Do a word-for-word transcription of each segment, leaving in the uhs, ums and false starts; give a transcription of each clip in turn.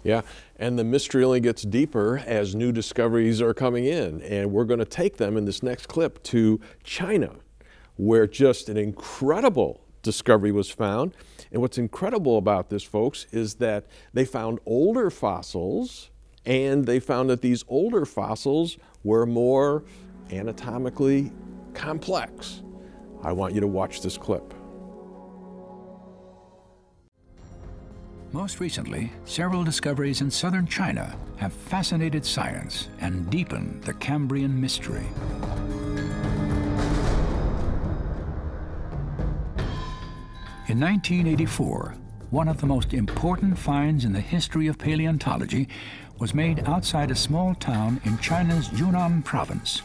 Yeah, and the mystery only gets deeper as new discoveries are coming in. And we're going to take them in this next clip to China, where just an incredible discovery was found. And what's incredible about this, folks, is that they found older fossils, and they found that these older fossils were more anatomically complex. I want you to watch this clip. Most recently, several discoveries in southern China have fascinated science and deepened the Cambrian mystery. In nineteen eighty-four, one of the most important finds in the history of paleontology was made outside a small town in China's Yunnan province.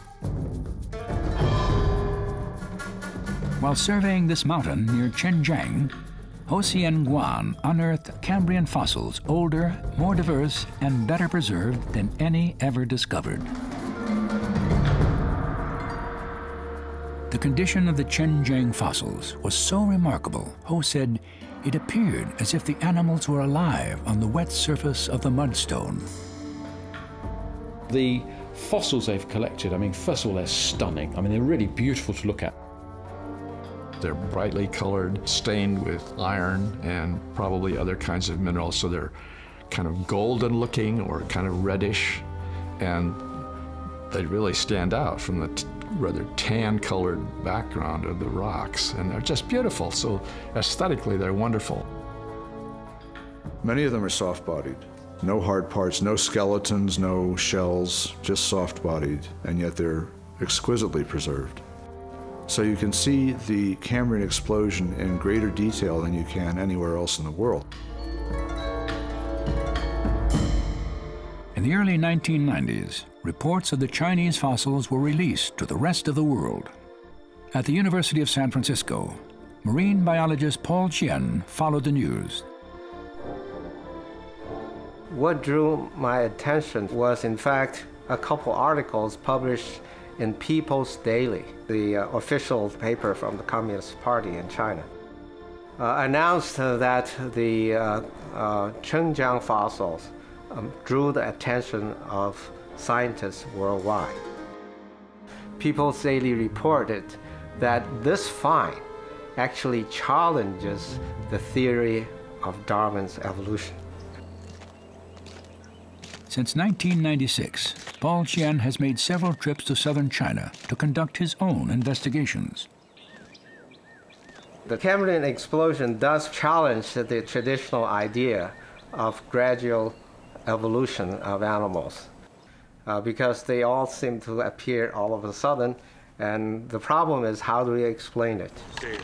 While surveying this mountain near Zhenjiang, Ho Guan unearthed Cambrian fossils older, more diverse, and better preserved than any ever discovered. The condition of the Zhenjiang fossils was so remarkable, Ho said, it appeared as if the animals were alive on the wet surface of the mudstone. The fossils they've collected, I mean, first of all, they're stunning. I mean, they're really beautiful to look at. They're brightly colored, stained with iron and probably other kinds of minerals, so they're kind of golden looking or kind of reddish, and they really stand out from the t rather tan-colored background of the rocks, and they're just beautiful. So aesthetically, they're wonderful. Many of them are soft-bodied. No hard parts, no skeletons, no shells, just soft-bodied, and yet they're exquisitely preserved. So you can see the Cambrian explosion in greater detail than you can anywhere else in the world. In the early nineteen nineties, reports of the Chinese fossils were released to the rest of the world. At the University of San Francisco, marine biologist Paul Chien followed the news. What drew my attention was, in fact, a couple articles published in People's Daily, the uh, official paper from the Communist Party in China, uh, announced uh, that the uh, uh, Zhenjiang fossils um, drew the attention of scientists worldwide. People's Daily reported that this find actually challenges the theory of Darwin's evolution. Since nineteen ninety-six, Paul Chien has made several trips to southern China to conduct his own investigations. The Cambrian explosion does challenge the traditional idea of gradual evolution of animals, uh, because they all seem to appear all of a sudden, and the problem is, how do we explain it?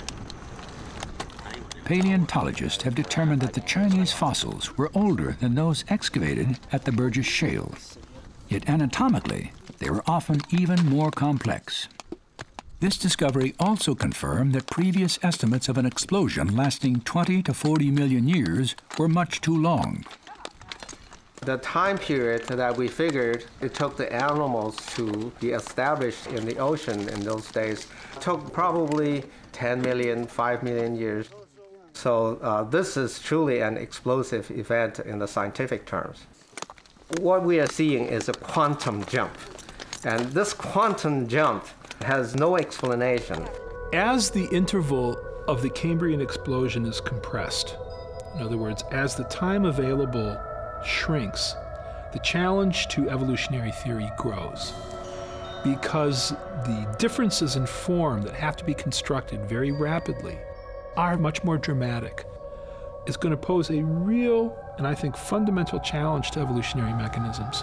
Paleontologists have determined that the Chinese fossils were older than those excavated at the Burgess Shale. Yet anatomically, they were often even more complex. This discovery also confirmed that previous estimates of an explosion lasting twenty to forty million years were much too long. The time period that we figured it took the animals to be established in the ocean in those days took probably ten million, five million years. So uh, this is truly an explosive event in the scientific terms. What we are seeing is a quantum jump. And this quantum jump has no explanation. As the interval of the Cambrian explosion is compressed, in other words, as the time available shrinks, the challenge to evolutionary theory grows, because the differences in form that have to be constructed very rapidly are much more dramatic. It's going to pose a real, and I think fundamental challenge to evolutionary mechanisms.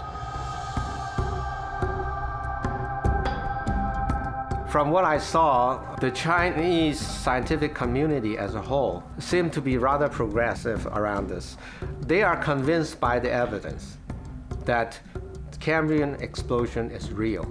From what I saw, the Chinese scientific community as a whole seemed to be rather progressive around this. They are convinced by the evidence that the Cambrian explosion is real.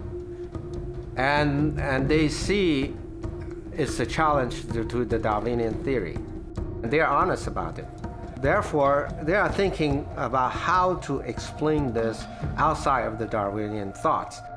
And, and they see it's a challenge to, to the Darwinian theory. And they are honest about it. Therefore, they are thinking about how to explain this outside of the Darwinian thoughts.